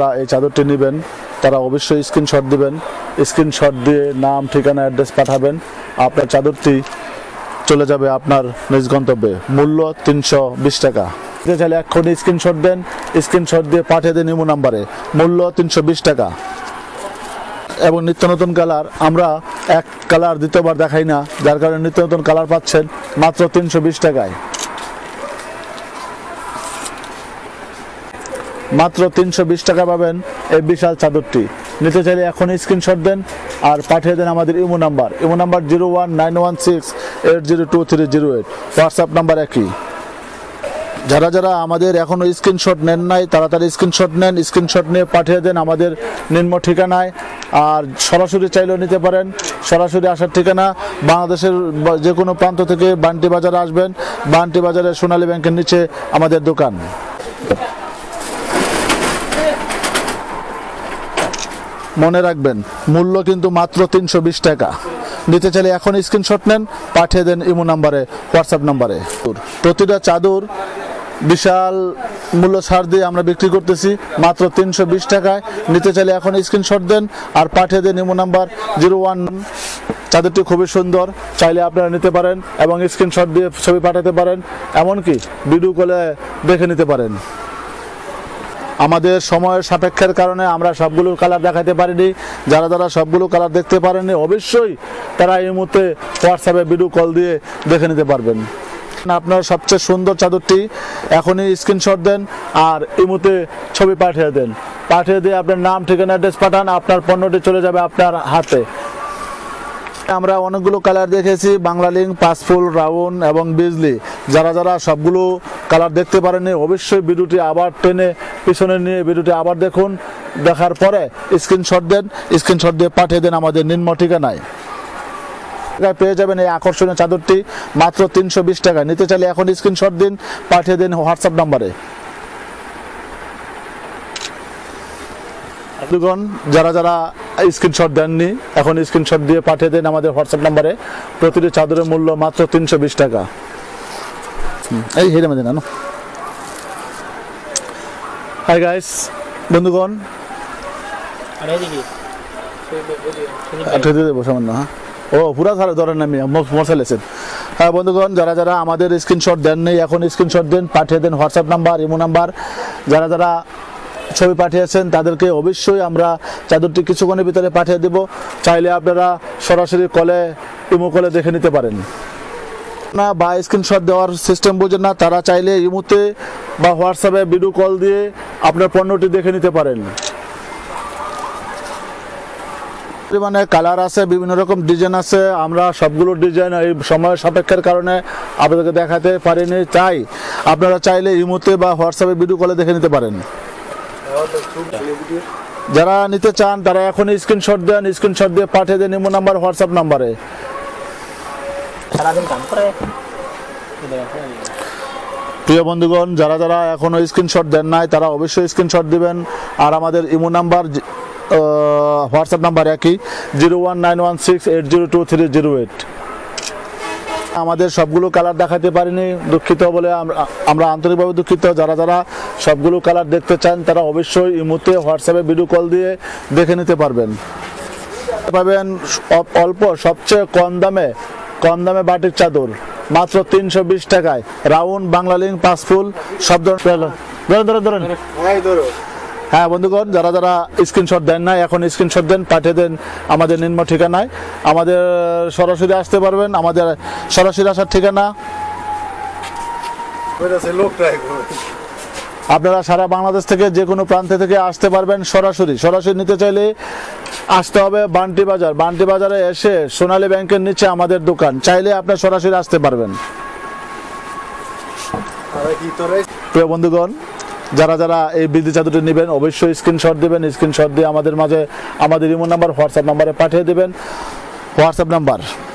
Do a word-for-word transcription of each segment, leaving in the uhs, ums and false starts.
এই চাদরটি নেবেন তারা অবশ্যই স্ক্রিনশট দিবেন, স্ক্রিনশট দিয়ে নাম ঠিকানা অ্যাড্রেস পাঠাবেন, আপনার চাদরটি চলে যাবে আপনার নিজ গন্তব্যে। মূল্য তিনশো বিশ টাকা। চাইলে এক্ষুনি স্ক্রিনশট দেন, স্ক্রিনশট দিয়ে পাঠিয়ে দেন ইমো নাম্বারে। মূল্য তিনশো বিশ টাকা। এবং নিত্য নতুন কালার আমরা এক কালার দ্বিতীয়বার দেখাই না, যার কারণে নিত্য নতুন কালার পাচ্ছেন মাত্র তিনশো বিশ টাকায়। মাত্র তিনশো বিশ টাকা পাবেন এই বিশাল চাদরটি। নিতে চাইলে এখনই স্ক্রিনশট দেন আর পাঠিয়ে দেন আমাদের imo number. Imo number zero one nine one six eight zero two three zero eight. WhatsApp number একই। যারা যারা আমাদের এখনও স্ক্রিনশট নেন নাই তাড়াতাড়ি স্ক্রিনশট নেন, স্ক্রিনশট নিয়ে পাঠিয়ে দেন আমাদের নিম্ন ঠিকানায়। আর সরাসরি চাইলেও নিতে পারেন। সরাসরি আসার ঠিকানা বাংলাদেশের যে কোনো প্রান্ত থেকে বান্টি বাজারে আসবেন। বান্টি বাজারে সোনালী ব্যাংকের নিচে আমাদের দোকান। মনে রাখবেন মূল্য কিন্তু মাত্র তিনশো বিশ টাকা। নিতে চাইলে এখন স্ক্রিনশট নেন, পাঠিয়ে দেন ইমো নাম্বারে, হোয়াটসঅ্যাপ নাম্বারে। প্রতিটা চাদর বিশাল মূল্য ছাড় দিয়ে আমরা বিক্রি করতেছি মাত্র তিনশো বিশ টাকায়। নিতে চাইলে এখন স্ক্রিনশট দেন আর পাঠিয়ে দেন ইমো নাম্বার জিরো ওয়ান। চাদরটি খুবই সুন্দর, চাইলে আপনারা নিতে পারেন এবং স্ক্রিনশট দিয়ে ছবি পাঠাতে পারেন, এমনকি ভিডিও কলে দেখে নিতে পারেন। আমাদের সময়ের সাপেক্ষের কারণে আমরা সবগুলো কালার দেখাতে পারিনি। যারা যারা সবগুলো কালার দেখতে পারেননি অবশ্যই তারা এই মুহূর্তে হোয়াটসঅ্যাপে ভিডিও কল দিয়ে দেখে নিতে পারবেন। আপনার সবচেয়ে সুন্দর চাদরটি এখনই স্ক্রিনশট দেন আর ইমোতে ছবি পাঠিয়ে দেন। পাঠিয়ে দিয়ে আপনার নাম ঠিকানা অ্যাড্রেস পাঠান, আপনার পণ্যটি চলে যাবে আপনার হাতে। আমরা অনেকগুলো কালার দেখেছি, বাংলা লিঙ্ক, পাঁচফুল, রাউন্ড এবং বিজলি। যারা যারা সবগুলো কালার দেখতে পারেননি অবশ্যই ভিডিওটি আবার টেনে পিছনে নিয়ে ভিডিওটি আবার দেখুন। দেখার পরে স্ক্রিনশট দেন, স্ক্রিনশট দিয়ে পাঠিয়ে দেন আমাদের নিম্ন ঠিকানায়। পেয়ে যাবেন এই আকর্ষণীয় চাদরটি মাত্র তিনশো বিশ টাকা। নিতে চাইলে এখন স্ক্রিনশট দিন, পাঠিয়ে দিন হোয়াটসঅ্যাপ নাম্বারে। যারা যারা স্ক্রিনশট দেননি এখন স্ক্রিনশট দিয়ে পাঠিয়ে দেন আমাদের হোয়াটসঅ্যাপ নাম্বারে। প্রতিটি চাদরের মূল্য মাত্র তিনশো বিশ টাকা। এই হেরে মধ্যে না। হাই গাইস, বন্ধুগণ সামান্য হ্যাঁ ও পুরা ধরে ধরেন আমি মশালেছেন। হ্যাঁ বন্ধুগণ, যারা যারা আমাদের স্ক্রিনশট দেননি এখন স্ক্রিনশট দেন, পাঠিয়ে দেন হোয়াটসঅ্যাপ নাম্বার, ইমো নাম্বার। যারা যারা ছবি পাঠিয়েছেন তাদেরকে অবশ্যই আমরা চাদরটি কিছুক্ষণের ভিতরে পাঠিয়ে দেব। চাইলে আপনারা সরাসরি কলে ইমো কলে দেখে নিতে পারেন না, বা স্ক্রিনশট দেওয়ার সিস্টেম বোঝেন না, তারা চাইলে ইমোতে বা হোয়াটসঅ্যাপে ভিডিও কল দিয়ে আপনার পণ্যটি দেখে নিতে পারেন। মানে কালার আছে, বিভিন্ন রকম ডিজাইন আছে। আমরা সবগুলো ডিজাইন এই সময়ের সাপেক্ষের কারণে আপনাদেরকে দেখাতে পারিনি, তাই আপনারা চাইলে ইমোতে বা হোয়াটসঅ্যাপে ভিডিও কলে দেখে নিতে পারেন। যারা নিতে চান তারা এখনই স্ক্রিনশট দেন, স্ক্রিনশট দিয়ে পাঠিয়ে দেন ইমো নাম্বার, হোয়াটসঅ্যাপ নাম্বারে। প্রিয় বন্ধুগণ, যারা যারা এখনো স্ক্রিনশট দেন নাই তারা অবশ্যই স্ক্রিনশট দিবেন। আর আমাদের ইমো নাম্বার হোয়াটসঅ্যাপ নাম্বার একই, zero one nine one six eight zero two three zero eight. আমাদের সবগুলো কালার দেখাতে পারিনি, দুঃখিত বলে আমরা আন্তরিকভাবে দুঃখিত। যারা যারা সবগুলো কালার দেখতে চান তারা অবশ্যই ইমোতে হোয়াটসঅ্যাপে ভিডিও কল দিয়ে দেখে নিতে পারবেন। পাবেন অল্প সবচেয়ে কম দামে কম দামে বাটিক চাদর মাত্র তিনশো বিশ টাকায়। রাউন্ড, বাংলা লিঙ্ক, পাঁচফুল সব ধরেন ধরেন ধরেন হ্যাঁ বন্ধুগণ, যারা যারা স্ক্রিনশট দেন না এখন স্ক্রিনশট দেন, পাঠিয়ে দেন আমাদের নিম্ন ঠিকানায়। আমাদের সরাসরি আসতে পারবেন, আমাদের সরাসরি আসার ঠিকানা আপনারা সারা বাংলাদেশ থেকে যে কোনো প্রান্তে থেকে আসতে পারবেন। সরাসরি সরাসরি নিতে চাইলে আসতে হবে বান্টি বাজার। বান্টি বাজারে এসে সোনালী ব্যাংকের নিচে আমাদের দোকান, চাইলে আপনারা সরাসরি আসতে পারবেন। প্রিয় বন্ধুগণ, যারা যারা এই বিদ্যুৎ চাদরটি নেবেন অবশ্যই স্ক্রিনশট দেবেন, স্ক্রিনশট দিয়ে আমাদের মাঝে আমাদের ইমো নাম্বার, হোয়াটসঅ্যাপ নাম্বারে পাঠিয়ে দেবেন। WhatsApp number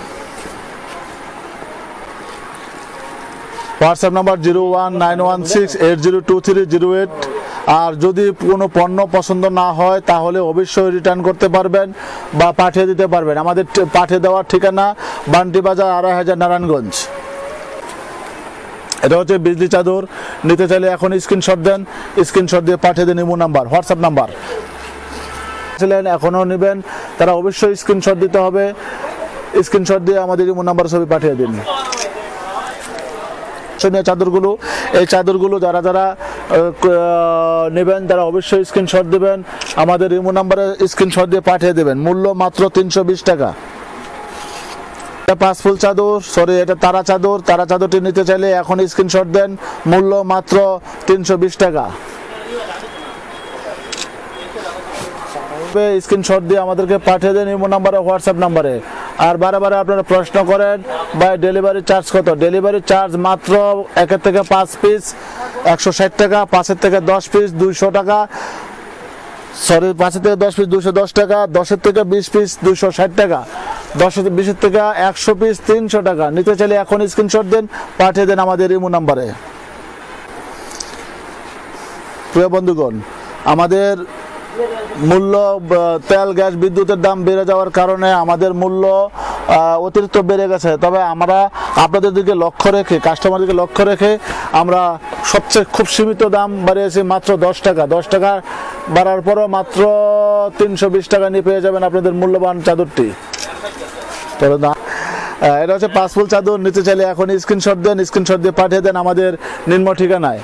WhatsApp number zero one nine one six eight zero two three zero eight. আর যদি কোনো পণ্য পছন্দ না হয় তাহলে অবশ্যই রিটার্ন করতে পারবেন বা পাঠিয়ে দিতে পারবেন। আমাদের পাঠিয়ে দেওয়ার ঠিকানা বান্টি বাজার, আড়াই হাজার, নারায়ণগঞ্জ। এটা হচ্ছে বিজলি চাদর, নিতে চাইলে এখন স্ক্রিনশট দেন, স্ক্রিনশট দিয়ে পাঠিয়ে দেন ইমো নাম্বার, হোয়াটসঅ্যাপ নাম্বার। এখনও নেবেন তারা অবশ্যই স্ক্রিনশট দিতে হবে, স্ক্রিনশট দিয়ে আমাদের ইমো নাম্বার ছবি পাঠিয়ে দিন। চাদরগুলো, এই চাদরগুলো যারা যারা নেবেন তারা অবশ্যই স্ক্রিনশট দেবেন, আমাদের ইমো নাম্বারে স্ক্রিনশট দিয়ে পাঠিয়ে দেবেন। মূল্য মাত্র তিনশো বিশ টাকা। পাঁচ ফুল চাদর, সরি এটা তারা চাদর, তারা চাদরটি নিতে চাইলে এখন স্ক্রিনশট দেন, মূল্য মাত্র তিনশো বিশ টাকা। স্ক্রিনশট দিয়ে আমাদেরকে পাঠিয়ে দেন ইমো নাম্বারে, হোয়াটসঅ্যাপ নাম্বারে। আর বারে বারে আপনারা প্রশ্ন করেন ভাই ডেলিভারি চার্জ কত? ডেলিভারি চার্জ মাত্র একের থেকে পাঁচ পিস একশো ষাট টাকা, পাঁচের থেকে দশ পিস দুইশো টাকা, সরি পাঁচের থেকে দশ পিস দুইশো দশ টাকা, দশের থেকে বিশ পিস দুইশো ষাট টাকা, দশের বিশের থেকে একশো পিস তিনশো টাকা। নিতে চাইলে এখন স্ক্রিনশট দেন, পাঠিয়ে দেন আমাদের ইমো নাম্বারে। প্রিয় বন্ধুগণ, আমাদের মূল্য তেল গ্যাস বিদ্যুতের দাম বেড়ে যাওয়ার কারণে আমাদের মূল্য অতিরিক্ত বেড়ে গেছে, তবে আমরা আপনাদের দিকে লক্ষ্য রেখে, কাস্টমারদেরকে লক্ষ্য রেখে আমরা সবচেয়ে খুব সীমিত দাম বাড়িয়েছি, মাত্র দশ টাকা। দশ টাকা বাড়ার পরও মাত্র তিনশো বিশ টাকা নিয়ে পেয়ে যাবেন আপনাদের মূল্যবান চাদরটি। এটা হচ্ছে পাঁচ ফুল চাদর, নিতে চাইলে এখন স্ক্রিনশট দেন, স্ক্রিনশট দিয়ে পাঠিয়ে দেন আমাদের নিম্ন ঠিকানায়।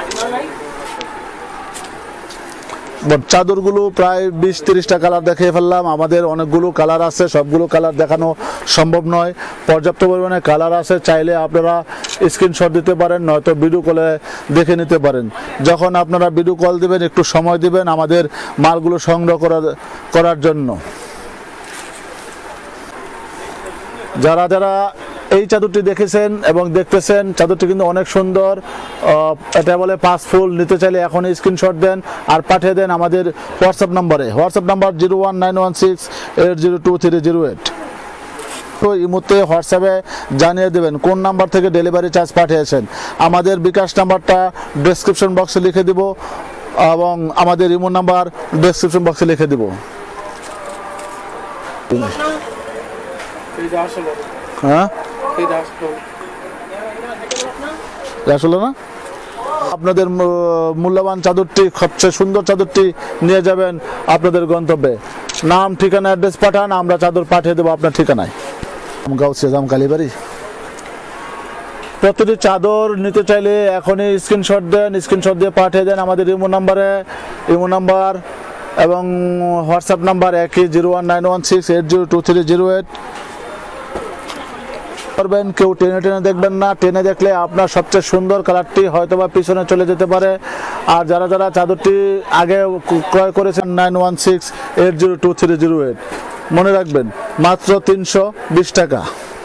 চাদরগুলো প্রায় বিশ তিরিশটা কালার দেখিয়ে ফেললাম, আমাদের অনেকগুলো কালার আছে, সবগুলো কালার দেখানো সম্ভব নয়, পর্যাপ্ত পরিমাণে কালার আছে। চাইলে আপনারা স্ক্রিনশট দিতে পারেন, নয়তো ভিডিও কলে দেখে নিতে পারেন। যখন আপনারা ভিডিও কল দিবেন একটু সময় দিবেন আমাদের মালগুলো সংগ্রহ করার করার জন্য। যারা যারা এই চাদরটি দেখেছেন এবং দেখতেছেন, চাদরটি কিন্তু অনেক সুন্দর, এটা বলে পাঁচ ফুল। নিতে চাইলে এখন স্ক্রিনশট দেন আর পাঠিয়ে দেন আমাদের হোয়াটসঅ্যাপ নাম্বারে, WhatsApp number zero one nine one six eight zero two three zero eight. তো এই মুহূর্তে হোয়াটসঅ্যাপে জানিয়ে দেবেন কোন নাম্বার থেকে ডেলিভারি চার্জ পাঠিয়েছেন। আমাদের বিকাশ নাম্বারটা ডেসক্রিপশন বক্সে লিখে দিব এবং আমাদের ইমো নাম্বার ডেসক্রিপশন বক্সে লিখে দিব। হ্যাঁ আসলে না, আপনাদের মূল্যবান চাদরটি, সবচেয়ে সুন্দর চাদরটি নিয়ে যাবেন আপনাদের গন্তব্যে। নাম ঠিকানা অ্যাড্রেস পাঠান, আমরা চাদর পাঠিয়ে দেবো আপনার ঠিকানায়। গাউসিয়া জাম কালীবাড়ি। প্রতিটি চাদর নিতে চাইলে এখনই স্ক্রিনশট দেন, স্ক্রিনশট দিয়ে পাঠিয়ে দেন আমাদের ইমো নাম্বারে, ইমো নাম্বার এবং হোয়াটসঅ্যাপ নাম্বার একই zero one nine one six eight zero two three zero eight. করবেন, কেউ টেনে টেনে দেখবেন না, টেনে দেখলে আপনার সবচেয়ে সুন্দর কালারটি হয়তোবা পিছনে চলে যেতে পারে। আর যারা যারা চাদরটি আগে ক্রয় করেছেন nine one six eight zero two three zero eight, মনে রাখবেন মাত্র তিনশো বিশ টাকা।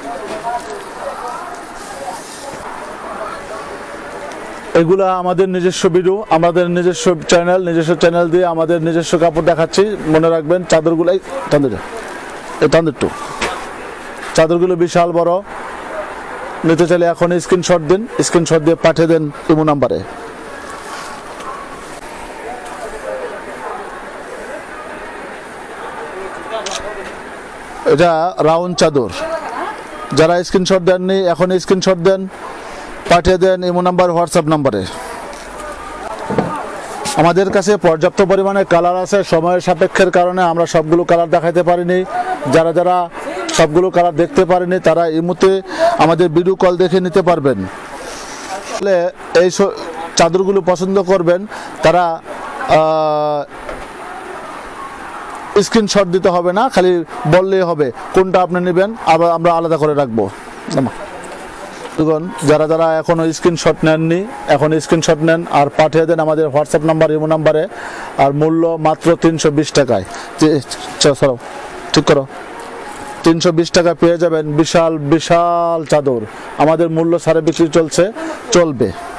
এগুলা আমাদের নিজস্ব ভিডিও, আমাদের নিজস্ব চ্যানেল, নিজস্ব চ্যানেল দিয়ে আমাদের নিজস্ব কাপড় দেখাচ্ছি, মনে রাখবেন। চাদরগুলাই তাদের এই তাদের টু চাদরগুলো বিশাল বড়, নিতে চাইলে এখন স্ক্রিনশট দিন, স্ক্রিনশট দিয়ে পাঠিয়ে দেন ইমো নাম্বারে। এটা রাউন্ড চাদর, যারা স্ক্রিনশট দেননি এখন স্ক্রিনশট দেন, পাঠিয়ে দেন ইমো নাম্বার হোয়াটসঅ্যাপ নাম্বারে। আমাদের কাছে পর্যাপ্ত পরিমাণে কালার আছে, সময়ের সাপেক্ষের কারণে আমরা সবগুলো কালার দেখাতে পারিনি। যারা যারা সবগুলো কালার দেখতে পারেনি তারা ইমোতে আমাদের ভিডিও কল দেখে নিতে পারবেন। এই চাদরগুলো পছন্দ করবেন তারা স্ক্রিনশট দিতে হবে না, খালি বললেই হবে কোনটা আপনি নেবেন, আবার আমরা আলাদা করে রাখবো। যারা যারা এখনো স্ক্রিনশট নেননি এখন স্ক্রিনশট নেন আর পাঠিয়ে দেন আমাদের হোয়াটসঅ্যাপ নাম্বার ইমো নাম্বারে। আর মূল্য মাত্র তিনশো বিশ টাকায়, ঠিক করো, তিনশো বিশ টাকা পেয়ে যাবেন বিশাল বিশাল চাদর। আমাদের মূল্য ছাড়ে বিক্রি চলছে, চলবে।